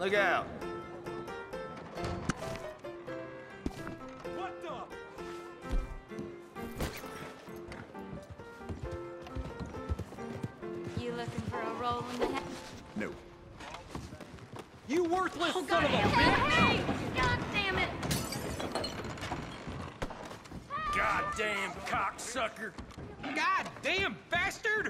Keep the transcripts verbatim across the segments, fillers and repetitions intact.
Look out. What the? You looking for a roll in the head? No. You worthless Oh, son God, of a hey, bitch! hey! God damn it! Goddamn cocksucker! Goddamn bastard!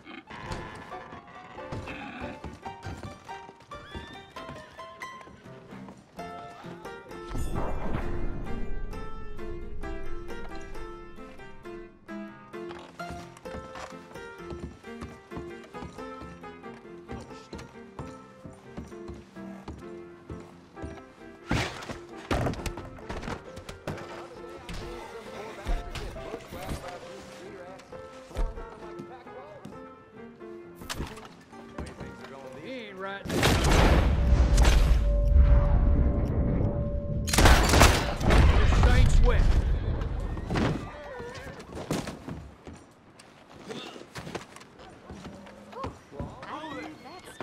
He ain't right. This ain't sweat. I think that's...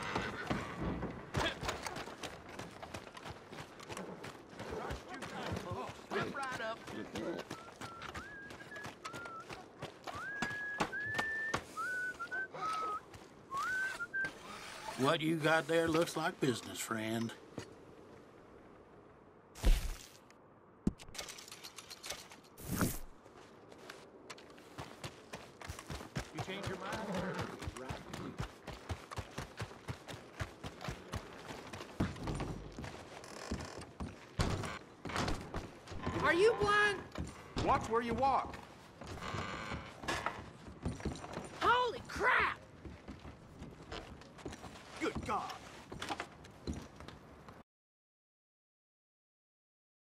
What you got there looks like business, friend. You change your mind? Are you blind? Watch where you walk. Holy crap! Good God.